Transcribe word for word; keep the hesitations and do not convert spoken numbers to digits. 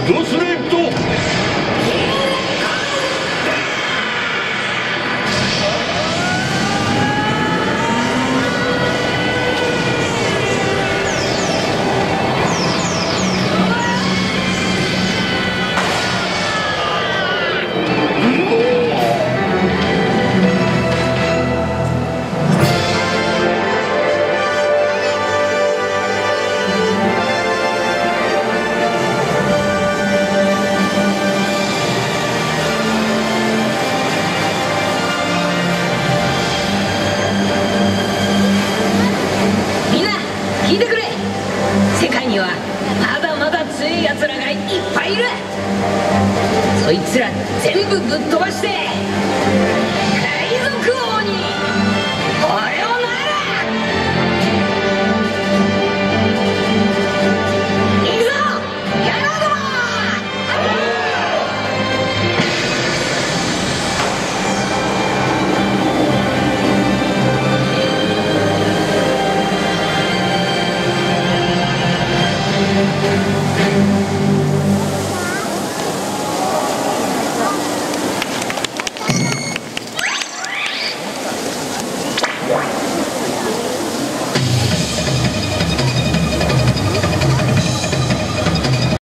ゴスレッド。 聞いてくれ。世界にはまだまだ強いやつらがいっぱいいる。そいつら全部ぶっ飛ばして